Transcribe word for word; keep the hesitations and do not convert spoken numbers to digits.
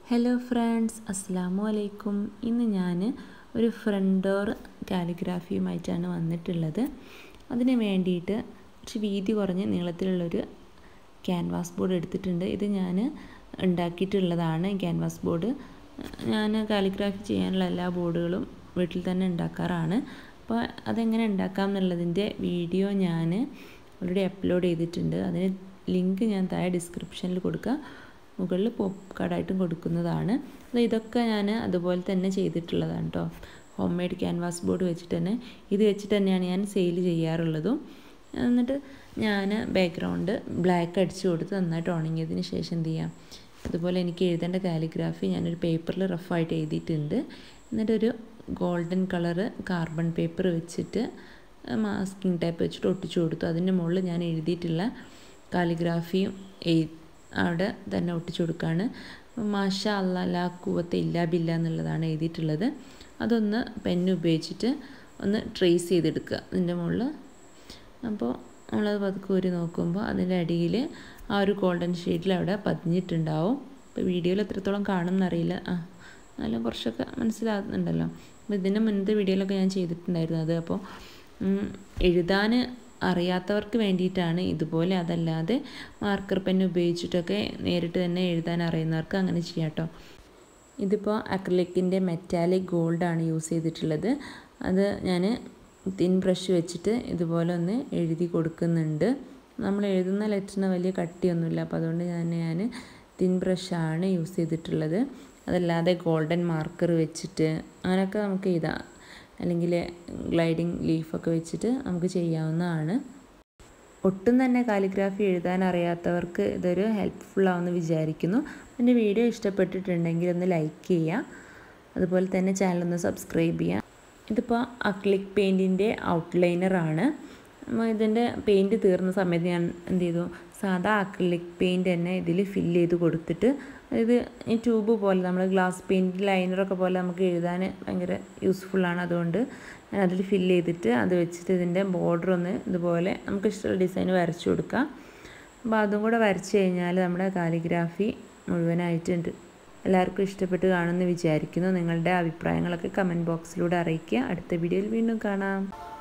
Hello friends, അസ്സലാമു അലൈക്കും. ഇന്ന് ഞാൻ ഒരു ഫ്രണ്ട് ഡോർ കാലിഗ്രാഫിയുമായിട്ടാണ് വന്നിട്ടുള്ളത്. അതിന് വേണ്ടിയിട്ട് കുറച്ച് വീതി കുറഞ്ഞ് നീളത്തിലുള്ളൊരു ക്യാൻവാസ് ബോർഡ് എടുത്തിട്ടുണ്ട്. ഇത് ഞാൻ ഉണ്ടാക്കിയിട്ടുള്ളതാണ്. ക്യാൻവാസ് ബോർഡ് ഞാൻ കാലിഗ്രാഫി ചെയ്യാനുള്ള എല്ലാ ബോർഡുകളും വീട്ടിൽ തന്നെ ഉണ്ടാക്കാറാണ്. അപ്പോൾ അതെങ്ങനെ ഉണ്ടാക്കാം എന്നുള്ളതിൻ്റെ വീഡിയോ ഞാൻ ഓൾറെഡി അപ്ലോഡ് ചെയ്തിട്ടുണ്ട്. അതിന് ലിങ്ക് ഞാൻ താഴെ ഡിസ്ക്രിപ്ഷനിൽ കൊടുക്കുക, മുകളിൽ പോപ്പ് കാർഡായിട്ടും കൊടുക്കുന്നതാണ്. അപ്പോൾ ഇതൊക്കെ ഞാൻ അതുപോലെ തന്നെ ചെയ്തിട്ടുള്ളതാണ് കേട്ടോ. ഹോം മെയ്ഡ് ക്യാൻവാസ് ബോർഡ് വെച്ചിട്ട് തന്നെ ഇത് വെച്ചിട്ട് തന്നെയാണ് ഞാൻ സെയിൽ ചെയ്യാറുള്ളതും. എന്നിട്ട് ഞാൻ ബാക്ക്ഗ്രൗണ്ട് ബ്ലാക്ക് അടിച്ചു കൊടുത്ത് നന്നായിട്ട് ഉണങ്ങിയതിന് ശേഷം എന്ത് ചെയ്യാം, അതുപോലെ എനിക്ക് എഴുതേണ്ട കാലിഗ്രാഫി ഞാനൊരു പേപ്പറിൽ റഫായിട്ട് എഴുതിയിട്ടുണ്ട്. എന്നിട്ടൊരു ഗോൾഡൻ കളറ് കാർബൺ പേപ്പർ വെച്ചിട്ട് മാസ്കിംഗ് ടൈപ്പ് വെച്ചിട്ട് ഒട്ടിച്ചു കൊടുത്തു. അതിൻ്റെ മുകളിൽ ഞാൻ എഴുതിയിട്ടുള്ള കാലിഗ്രാഫിയും എഴു അവിടെ തന്നെ ഒട്ടിച്ചു കൊടുക്കുകയാണ്. മാഷാഅല്ലാ ലാ ഖുവത്ത ഇല്ലാ ബില്ലാ എന്നുള്ളതാണ് എഴുതിയിട്ടുള്ളത്. അതൊന്ന് പെന്ന് ഉപയോഗിച്ചിട്ട് ഒന്ന് ട്രേസ് ചെയ്തെടുക്കുക അതിൻ്റെ മുകളിൽ. അപ്പോൾ നമ്മളത് പതുക്കെ ഊരി നോക്കുമ്പോൾ അതിൻ്റെ അടിയിൽ ആ ഒരു ഗോൾഡൻ ഷെയ്ഡിൽ അവിടെ പതിഞ്ഞിട്ടുണ്ടാവും. ഇപ്പോൾ വീഡിയോയിൽ എത്രത്തോളം കാണുമെന്നറിയില്ല, ആ എന്നാലും കുറച്ചൊക്കെ മനസ്സിലാകുന്നുണ്ടല്ലോ. അപ്പോൾ ഇതിൻ്റെ മുന്നത്തെ വീഡിയോയിലൊക്കെ ഞാൻ ചെയ്തിട്ടുണ്ടായിരുന്നു അത്. അപ്പോൾ എഴുതാൻ അറിയാത്തവർക്ക് വേണ്ടിയിട്ടാണ് ഇതുപോലെ. അതല്ലാതെ മാർക്കർ പെൻ ഉപയോഗിച്ചിട്ടൊക്കെ നേരിട്ട് തന്നെ എഴുതാൻ അറിയുന്നവർക്ക് അങ്ങനെ ചെയ്യാം കേട്ടോ. ഇതിപ്പോൾ അക്രിലിക്കിൻ്റെ മെറ്റാലിക് ഗോൾഡാണ് യൂസ് ചെയ്തിട്ടുള്ളത്. അത് ഞാൻ തിൻ ബ്രഷ് വെച്ചിട്ട് ഇതുപോലെ ഒന്ന് എഴുതി കൊടുക്കുന്നുണ്ട്. നമ്മൾ എഴുതുന്ന ലെറ്ററിന് വലിയ കട്ടിയൊന്നുമില്ല, അപ്പോൾ അതുകൊണ്ട് ഞാൻ ഞാൻ തിൻ ബ്രഷാണ് യൂസ് ചെയ്തിട്ടുള്ളത്. അതല്ലാതെ ഗോൾഡൻ മാർക്കർ വെച്ചിട്ട് അങ്ങനെയൊക്കെ നമുക്ക് എഴുതാം, അല്ലെങ്കിൽ ഗ്ലൈഡിങ് ലീഫൊക്കെ വെച്ചിട്ട് നമുക്ക് ചെയ്യാവുന്നതാണ്. ഒട്ടും തന്നെ കാലിഗ്രാഫി എഴുതാൻ അറിയാത്തവർക്ക് ഇതൊരു ഹെൽപ്ഫുള്ളാവുമെന്ന് വിചാരിക്കുന്നു. എൻ്റെ വീഡിയോ ഇഷ്ടപ്പെട്ടിട്ടുണ്ടെങ്കിൽ ഒന്ന് ലൈക്ക് ചെയ്യുക, അതുപോലെ തന്നെ ചാനലൊന്ന് സബ്സ്ക്രൈബ് ചെയ്യുക. ഇതിപ്പോൾ അക്രിലിക് പെയിൻറ്റിൻ്റെ ഔട്ട്ലൈനറാണ്. ഇതിൻ്റെ പെയിൻറ്റ് തീർന്ന സമയത്ത് ഞാൻ എന്ത് ചെയ്തു, സാധാ അക്രിലിക് പെയിൻറ്റ് തന്നെ ഇതിൽ ഫില്ല് ചെയ്ത് കൊടുത്തിട്ട്, ഇത് ഈ ട്യൂബ് പോലെ നമ്മൾ ഗ്ലാസ് പെയിൻറ്റ് ലൈനറൊക്കെ പോലെ നമുക്ക് എഴുതാൻ ഭയങ്കര യൂസ്ഫുള്ളാണ്. അതുകൊണ്ട് ഞാൻ അതിൽ ഫില്ല് ചെയ്തിട്ട് അത് വെച്ചിട്ട് ഇതിൻ്റെ ബോർഡർ ഒന്ന് ഇതുപോലെ നമുക്ക് ഇഷ്ടമുള്ള ഡിസൈൻ വരച്ചു കൊടുക്കാം. അപ്പോൾ അതും കൂടെ വരച്ച് കഴിഞ്ഞാൽ നമ്മുടെ കാലിഗ്രാഫി മുഴുവനായിട്ടുണ്ട്. എല്ലാവർക്കും ഇഷ്ടപ്പെട്ട് കാണുമെന്ന് വിചാരിക്കുന്നു. നിങ്ങളുടെ അഭിപ്രായങ്ങളൊക്കെ കമൻറ്റ് ബോക്സിലൂടെ അറിയിക്കുക. അടുത്ത വീഡിയോയിൽ വീണ്ടും കാണാം.